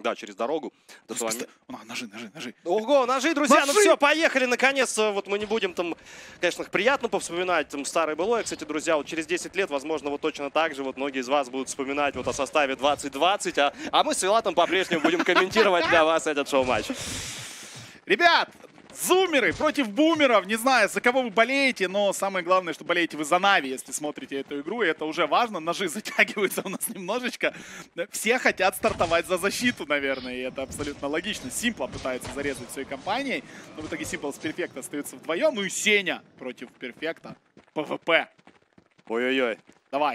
Да, через дорогу. Ножи. Ого, ножи, друзья, ну все, поехали, наконец-то. Вот мы не будем там, конечно, приятно повспоминать там старое былое. Кстати, друзья, вот через 10 лет, возможно, вот точно так же вот многие из вас будут вспоминать вот о составе 2020, а мы с Вилатом по-прежнему будем комментировать для вас этот шоу-матч. Ребят, зумеры против бумеров. Не знаю, за кого вы болеете, но самое главное, что болеете вы за Нави, если смотрите эту игру, и это уже важно. Ножи затягиваются у нас немножечко. Все хотят стартовать за защиту, наверное, и это абсолютно логично. Симпла пытается зарезать своей компанией, но в итоге Симпл с Перфект остаются вдвоем. Ну и Сеня против Перфекта. ПВП. Ой-ой-ой. Давай.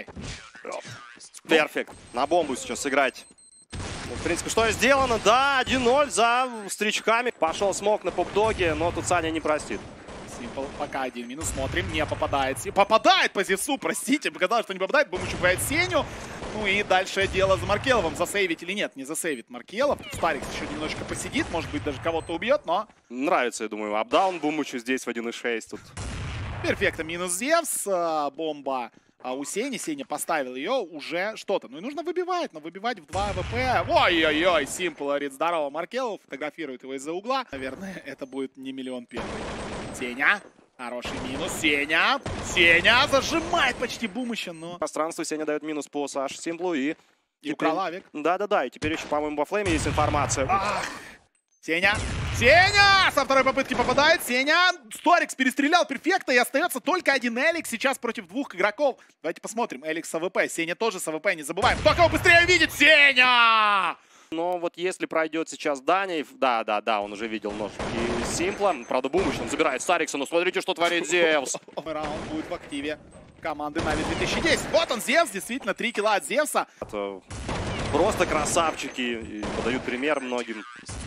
Перфект. На бомбу сейчас играть. Ну, в принципе, что и сделано. Да, 1-0 за стричками. Пошел смог на поп-доге, но тут Саня не простит. Симпл пока 1 минус. Смотрим, не попадает. Попадает по Зевсу, простите. Показалось, что не попадает. Бумыч убивает Сеню. Ну и дальше дело за Маркеловым. Засейвить или нет? Не засейвит Маркелов. Тут Старикс еще немножечко посидит. Может быть, даже кого-то убьет, но... Нравится, я думаю, апдаун Бумычу здесь в 1.6. Тут Перфекто минус Зевс. Бомба. А у Сени, Сеня поставил ее уже что-то. Ну и нужно выбивать, но выбивать в 2 АВП. Ой-ой-ой, Симпл говорит, здорово, Маркелов. Фотографирует его из-за угла. Наверное, это будет не миллион первый. Сеня. Хороший минус. Сеня. Сеня зажимает почти Бумыча, но... пространство Сеня дает минус по Саше Симплу и... украл авик. Да-да-да, и теперь еще, по-моему, во флейме есть информация. Ах. Сеня! Сеня! Со второй попытки попадает. Сеня! Старикс перестрелял Перфекта, и остается только один Эликс сейчас против двух игроков. Давайте посмотрим. Эликс с АВП. Сеня тоже с АВП, не забываем. Кто кого быстрее видит? Сеня! Но вот если пройдет сейчас Даня, да, он уже видел нож и Симпла. Правда, Бумыч, он забирает Старикса, но смотрите, что творит Зевс. Раунд будет в активе команды Нави 2010. Вот он, Зевс, действительно, 3 килла от Зевса. Это просто красавчики, и подают пример многим.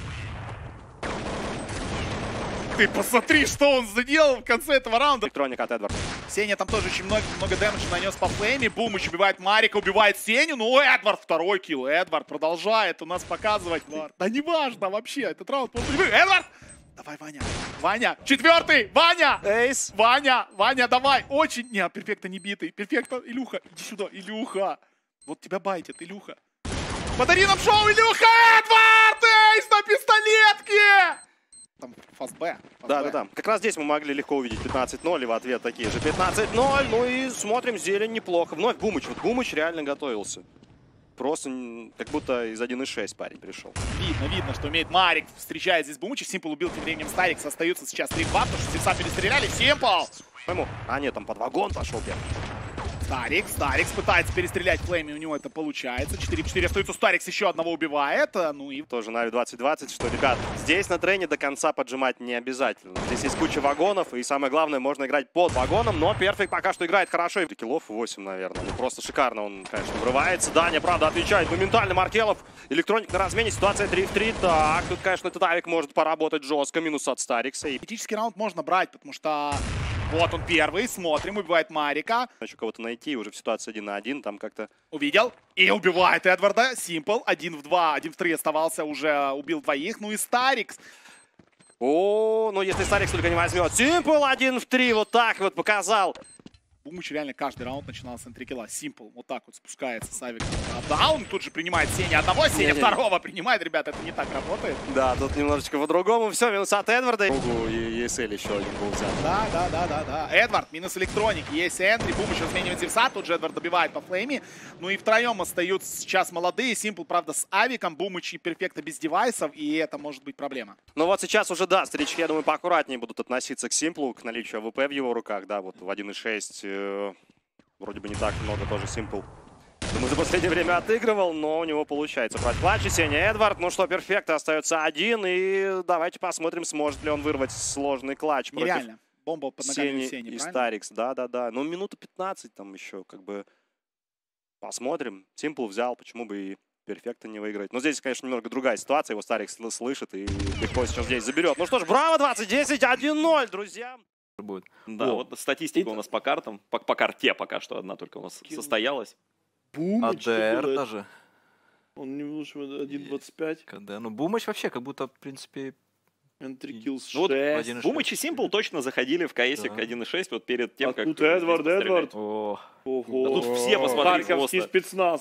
Ты посмотри, что он сделал в конце этого раунда. Электроника от Эдварда. Сеня там тоже очень много дэмэджа нанес по флейме. Бумыч убивает Марика, убивает Сеню. Ну, Эдвард второй килл. Эдвард продолжает у нас показывать. Да неважно вообще, этот раунд просто... Эдвард! Давай, Ваня. Ваня, четвертый! Ваня! Эйс! Ваня, давай! Очень... Не, Перфекто не битый. Перфекто, Илюха, иди сюда, Илюха. Вот тебя байтит, Илюха. Подари нам шоу, Илюха! Эдвард! Эйс на пистолетке! Там фаст Б. Да. Как раз здесь мы могли легко увидеть 15-0, и в ответ такие же 15-0. Ну и смотрим, зелень неплохо. Вновь Бумыч. Вот Бумыч реально готовился. Просто как будто из 1.6 парень пришел. Видно, что умеет Марик. Встречает здесь Бумыча. Симпл убил тем временем Старикс. Остаются сейчас 3-2, потому что Зевса перестреляли. Симпл! А нет, там под вагон пошел первый. Старикс пытается перестрелять Флейми, у него это получается. 4-4 остаются, Старикс еще одного убивает. Ну и... Тоже Нави 2020, что, ребят, здесь на трене до конца поджимать не обязательно. Здесь есть куча вагонов, и самое главное, можно играть под вагоном, но Перфект пока что играет хорошо. Киллов 8, наверное. Ну, просто шикарно он, конечно, врывается. Даня, правда, отвечает моментально. Маркелов, Электроник на размене, ситуация 3 в 3. Так, тут, конечно, этот авик может поработать жестко. Минус от Старикса. Критический раунд можно брать, потому что... Вот он первый, смотрим, убивает Марика. Еще кого-то найти, уже в ситуации 1 на 1, там как-то... Увидел и убивает Эдварда. Симпл, 1 в 2, 1 в 3 оставался, уже убил двоих. Ну и Старикс. О, ну если Старикс только не возьмет. Симпл 1 в 3, вот так вот показал. Бумыч реально каждый раунд начинался на 3 килла. Симпл вот так вот спускается с авиком. Даун тут же принимает Сеня одного, Сеня второго принимает. Ребята, это не так работает. Да, тут немножечко по-другому. Все, минус от Эдварда. И ESL еще один был взят. Да. Эдвард, минус Электроник. Есть энтри, Бумыч разменивает Зевса. Тут же Эдвард добивает по флейме. Ну и втроем остаются сейчас молодые. Симпл, правда, с авиком. Бумыч и Перфекто без девайсов. И это может быть проблема. Ну вот сейчас уже, да, старички, я думаю, поаккуратнее будут относиться к Симплу, к наличию АВП в его руках. Да, вот в 1.6 вроде бы не так много тоже Симпл. Думаю, за последнее время отыгрывал, но у него получается брать клатч. Сеня Эдвард. Ну что, Перфекто остается один. И давайте посмотрим, сможет ли он вырвать сложный клатч. Нереально. Бомба под ногами Сени и правильно? Старикс. Да. Ну, минута 15 там еще, как бы. Посмотрим. Симпл взял, почему бы и Перфекто не выиграть. Но здесь, конечно, немного другая ситуация. Его Старикс слышит и легко сейчас здесь заберет. Ну что ж, браво, 20-10, 1-0, друзья. Будет. Да, вот статистика у нас по картам, по карте пока что одна только у нас состоялась. Бумыч, АДР даже. Он не лучше 1.25. КД. Ну, Бумыч вообще как будто, в принципе... Entry kills 6. Вот Бумыч и Симпл точно заходили в КСик 1.6 вот перед тем, как... Тут Эдвард. О. Ого. Да тут все посмотрели Харьковский просто. спецназ.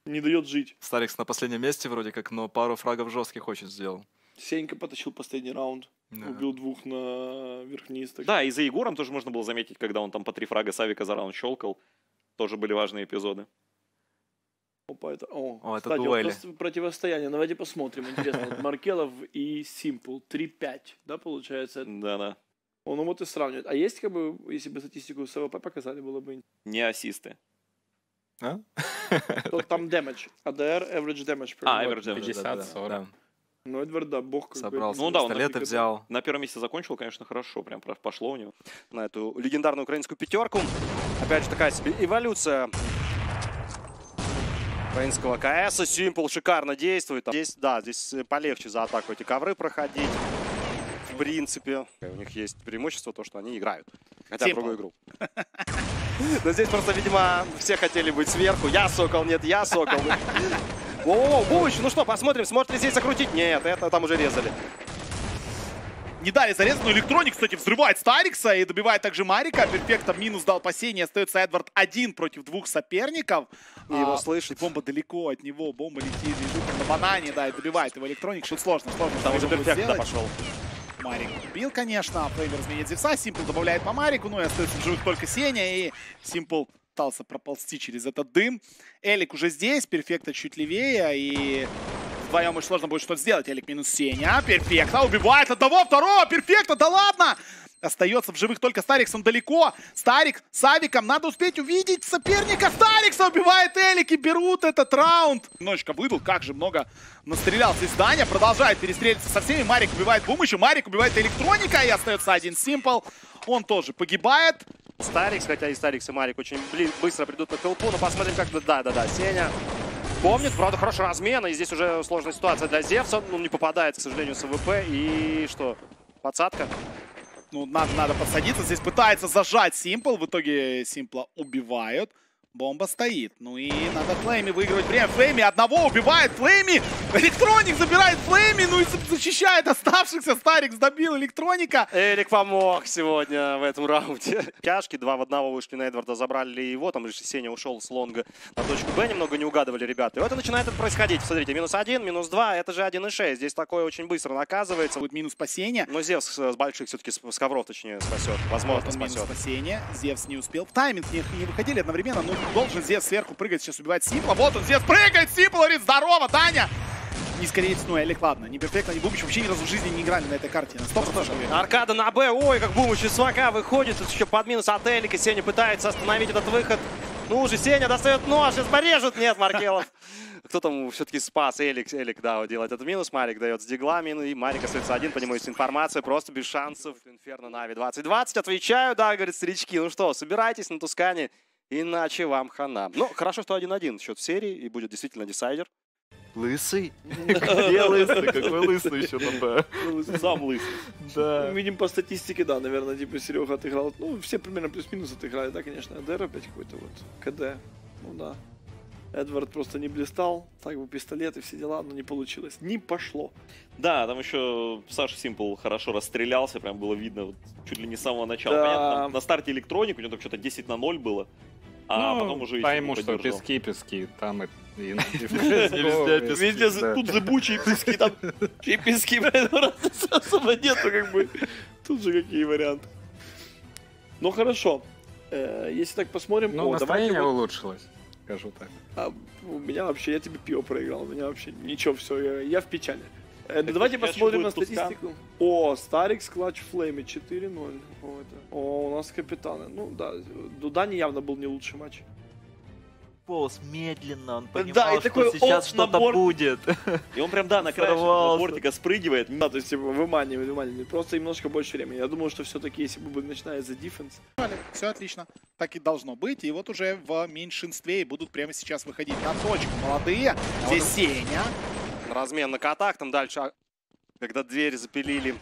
Не дает жить. Старикс на последнем месте вроде как, но пару фрагов жестких очень сделал. Сенька потащил последний раунд. Да. Убил 2 на вверх-вниз. Да, и за Егором тоже можно было заметить, когда он там по 3 фрага Савика за раунд щелкал. Тоже были важные эпизоды. Опа, это... это кстати, дуэли. вот противостояние. Давайте посмотрим. Интересно. Вот Маркелов и Simple 3-5, да, получается? Да-да. Он вот и сравнивает. А есть, как бы, если бы статистику с АВП показали, было бы... Не ассисты. А? То там damage. ADR, average damage. per А, minute. average damage. 50-40. Да. Ну, Эдвард, да, бог как Собрался, Ну да, он пистолеты нафиг взял. На первом месте закончил, конечно, хорошо. Прям пошло у него. На эту легендарную украинскую пятерку. Опять же, такая себе эволюция украинского КС. Simple шикарно действует. Здесь, да, здесь полегче за атаку эти ковры проходить. В принципе, у них есть преимущество, то, что они играют. Хотя в другую игру. Но здесь просто, видимо, все хотели быть сверху. Я сокол, нет, я сокол. Воу, Бумыч, ну что, посмотрим, сможет ли здесь закрутить? Нет, это там уже резали. Не дали зарезать, но Электроник, кстати, взрывает Старикса и добивает также Марика. Перфекто минус дал посеяние. Остается Эдвард один против 2 соперников. И его слышит. Бомба далеко от него, бомба летит, лежит на банане, да, и добивает его Электроник. Что сложно. Там уже что будет перфекто сделать. пошел. Марик убил, конечно. Флеймер изменит Зевса. Симпл добавляет по Марику. Ну и остается в живых только Сеня. И Симпл пытался проползти через этот дым. Элик уже здесь. Перфекто чуть левее. И вдвоем очень сложно будет что-то сделать. Элик минус Сеня. Перфекто убивает одного, второго. Перфекто, да ладно! Остается в живых только Старикс, он далеко. Старик с Авиком, надо успеть увидеть соперника. Старикса убивает Элик и берут этот раунд. Немножечко выдал, как же много настрелялся из здания. Продолжает перестреливаться со всеми. Марик убивает Бумыча, Марик убивает Электроника. И остается один Simple. Он тоже погибает. Старикс, хотя и Старикс, и Марик очень быстро придут на пилпу. Но посмотрим, как... Да, Сеня помнит. Правда, хороший размен. И здесь уже сложная ситуация для Зевса. Он не попадает, к сожалению, с АВП. И что? Подсадка. Ну, надо подсадиться. Здесь пытается зажать Simple. В итоге Simple убивают. Бомба стоит. Ну и надо Флейми выигрывать время. Флейми одного убивает. Флейми! Электроник забирает Флейми. Ну и защищает оставшихся. Старикс добил Электроника. Элик помог сегодня в этом раунде. Тяжки 2 в 1 вышли на Эдварда, забрали его. Там лишь Сеня ушел с лонга на точку Б. Немного не угадывали ребята. И вот и начинает это происходить. Смотрите, -1, -2. Это же 1,6. Здесь такое очень быстро наказывается. Будет минус спасения. Но Зевс с больших все-таки с ковров, точнее, спасет. Возможно, Вот он, минус спасет. спасения. Зевс не успел. В тайминг не выходили одновременно. Но должен Зевс сверху прыгать. Сейчас убивать Симпла. Вот он, Зевс прыгает. Симпл говорит: здорово, Таня. Не скорее ну Элик, ладно. Не перфектно, не Бумыч. Вообще ни разу в жизни не играли на этой карте. На 100% уверен. Аркада на Б. Ой, как Бумыч из СВК выходит. Тут еще под минус от Элика. Сеня пытается остановить этот выход. Ну уже Сеня достает нож. Сейчас порежет. Нет, Маркелов. Кто там все-таки спас? Элик, да, делает этот минус. Марик дает с диглами. И Марик остается один. По нему есть информация. Просто без шансов. Инферно Нави 2020. Отвечаю, да, говорит, старички. Ну что, собирайтесь на Тускане. Иначе вам хана. Ну, хорошо, что 1-1 счет в серии. И будет действительно десайдер. Лысый? Где лысый? Какой лысый еще на Б? Сам лысый. Да. Ну, видим по статистике, да, наверное, типа Серега отыграл. Ну, все примерно плюс-минус отыграли, да, конечно. АДР опять какой-то вот. КД. Ну да. Эдвард просто не блистал. Так бы пистолет и все дела, но не получилось. Не пошло. Да, там еще Саша Симпл хорошо расстрелялся, прям было видно вот, чуть ли не с самого начала. Да. Понятно, там на старте Электроник, у него там что-то 10-0 было. А потом уже и пойму, Симпл что поддержал. пески, там и Везде пески. Везде тут зыбучие пески, там и пески, особо нету, как бы. Тут же какие варианты. Ну хорошо. Если так посмотрим, Ну, давайте настроение вот... улучшилось, скажу так. А у меня вообще, я тебе пиво проиграл, у меня вообще ничего, все, я в печали. Давайте сейчас посмотрим на будет Тускан. статистику. О, Старикс, Клатч, Флейми 4-0. О, у нас капитаны. Ну да, Дудани явно был не лучший матч. Полз медленно, он понимал, Да, и что такой, сейчас оп, на что-то борт. будет. И он прям, да, на краешек Сорвался. бортика спрыгивает. Да, то есть типа, выманивали. Просто немножко больше времени. Я думаю, что все-таки, если бы начиная за дефенс. Все отлично. Так и должно быть. И вот уже в меньшинстве и будут прямо сейчас выходить на точку. Молодые. Здесь Сеня. Размен на котах. Там дальше, когда дверь запилили.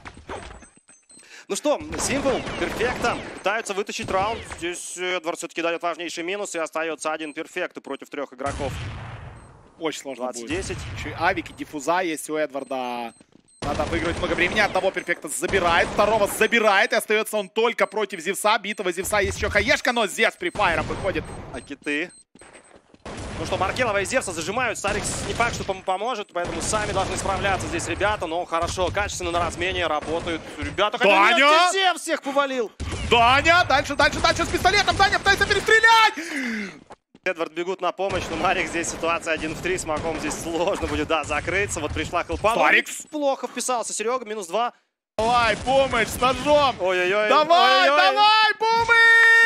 Ну что, Simple, перфекто. Пытаются вытащить раунд. Здесь Эдвард все-таки дает важнейший минус. И остается один перфект против 3 игроков. Очень сложно будет. 20-10. Еще и авики, диффуза есть у Эдварда. Надо выиграть много времени. Одного перфекта забирает, второго забирает. И остается он только против Зевса. Битого Зевса есть еще хаешка, но Зевс прифайром выходит. А киты? Ну что, Маркелова и Зевса зажимают. Старикс не факт, что поможет, поэтому сами должны справляться здесь ребята. Но хорошо, качественно на размене работают ребята. Даня! Зевс всех повалил. Даня! Дальше с пистолетом. Даня пытается перестрелять! Эдвард бегут на помощь, но Марик здесь ситуация 1 в 3. С Маком здесь сложно будет, да, закрыться. Вот пришла хелпа. Старикс! Плохо вписался. Серега, минус 2. Давай, помощь с ножом! Ой-ой-ой. Давай, ой-ой-ой. давай, Бумыч!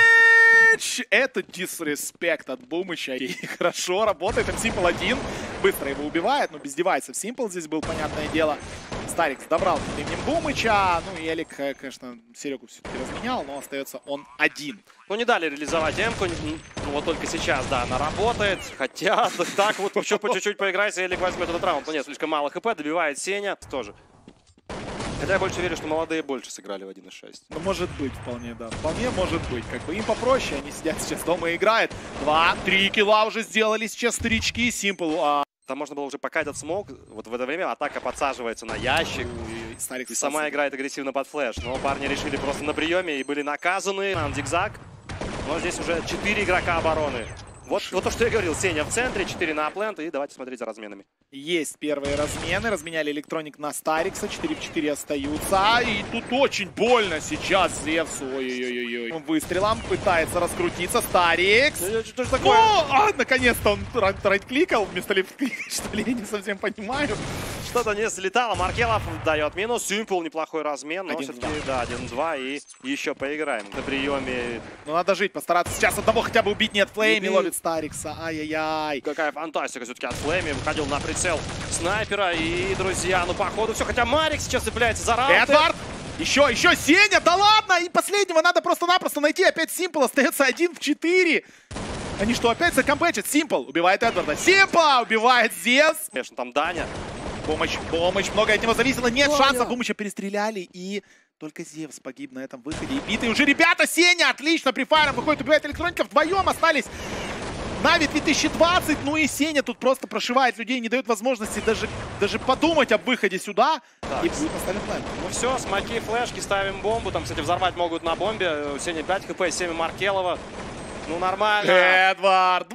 Это дисреспект от Бумыча. И хорошо работает. Симпл 1. Быстро его убивает, но без девайсов. Симпл здесь был, понятное дело. Старикс добрал именем Бумыча. Ну и Элик, конечно, Серегу все-таки разменял, но остается он один. Ну не дали реализовать Эмку. Ну вот только сейчас, да, она работает. Хотя так вот еще по чуть-чуть поиграть, Элик возьмет этот раунд. Но нет, слишком мало хп, добивает Сеня тоже. Хотя я больше верю, что молодые больше сыграли в 1.6. Ну, может быть, вполне, да. Вполне может быть. Как бы им попроще. Они сидят сейчас дома и играют. 2-3 килла уже сделали сейчас старички. Симпл. Там можно было уже пока этот смог. Вот в это время атака подсаживается на ящик. И сама играет агрессивно под флеш. Но парни решили просто на приеме и были наказаны. Зигзаг. Но здесь уже 4 игрока обороны. Вот то, что я говорил. Сеня в центре, 4 на аплент. И давайте смотреть за разменами. Есть первые размены. Разменяли Электроник на Старикса. 4 в 4 остаются. И тут очень больно сейчас Зевсу. Ой-ой-ой. Выстрелом пытается раскрутиться Старикс. Что же такое? Наконец-то он райт-кликал вместо лифт-клика. Что ли, я не совсем понимаю. Что-то не слетало. Маркелов дает минус. Симпл неплохой размен. Но 1-2. все-таки, да, 1-2. И еще поиграем. На приеме. Ну, надо жить, постараться сейчас одного хотя бы убить. Нет, Флейми ловит Старикса. Ай-яй-яй. Какая фантастика все-таки от Флейми. Выходил на прицел снайпера. И, друзья, ну, походу, все. Хотя Марик сейчас цепляется за раунд. Эдвард! Еще Сеня! Да ладно! И последнего надо просто-напросто найти. Опять Симпл остается 1 в 4. Они что, опять закомпечат? Симпл убивает Эдварда. Симпл убивает Зевс. Конечно, там Даня. Помощь. Много от него зависело. Нет Даня. шансов. Бумыча перестреляли. И только Зевс погиб на этом выходе. И битые уже ребята. Сеня отлично. Прифайром выходит, убивает Электроников. Вдвоем остались. Нави 2020, ну и Сеня тут просто прошивает людей, не дает возможности даже подумать об выходе сюда. Так. И будет поставлен лайк. Ну все, смоки, флешки, ставим бомбу. Там, кстати, взорвать могут на бомбе. Сеня 5 хп, 7 Маркелова. Ну нормально. Эдвард,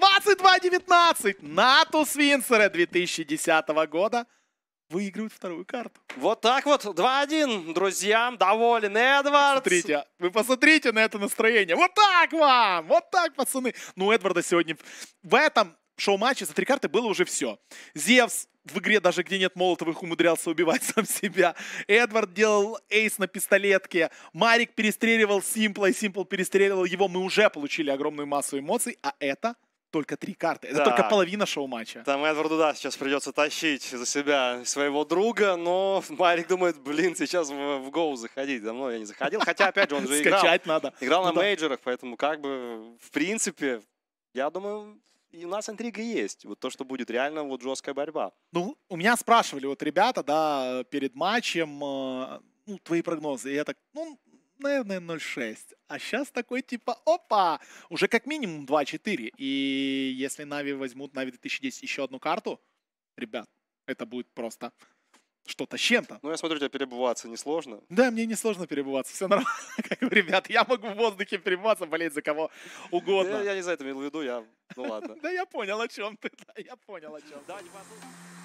22-19. Натус Винсера 2010 года выигрывают вторую карту. Вот так вот, 2-1, друзья. Доволен Эдвард. Смотрите, вы посмотрите на это настроение. Вот так вам! Вот так, пацаны. Ну, у Эдварда сегодня в этом шоу-матче за 3 карты было уже все. Зевс в игре, даже где нет молотовых, умудрялся убивать сам себя. Эдвард делал эйс на пистолетке. Марик перестреливал Симпла, и Симпл перестреливал его. Мы уже получили огромную массу эмоций, а это только 3 карты. Это Да. только половина шоу-матча. Там Эдварду, да, сейчас придется тащить за себя своего друга, но Марик думает, блин, сейчас в гоу заходить. Давно я не заходил, хотя, опять же, он же играл. Скачать надо. Играл Ну на да. мейджорах, поэтому, как бы, в принципе, я думаю, и у нас интрига есть. Вот то, что будет реально вот жесткая борьба. Ну, у меня спрашивали вот ребята, да, перед матчем, ну, твои прогнозы. И я так, ну, наверное, 0-6. А сейчас такой типа, опа, уже как минимум 2-4. И если Нави возьмут, Нави 2010, еще одну карту, ребят, это будет просто что-то с чем-то. Ну, я смотрю, у тебя перебываться несложно. Да, мне несложно перебываться, все нормально. Как бы, ребят, я могу в воздухе перебываться, болеть за кого угодно. Я не за это имел в виду, ну ладно. Да я понял, о чем ты, да, я понял, о чем. Да, не подумай.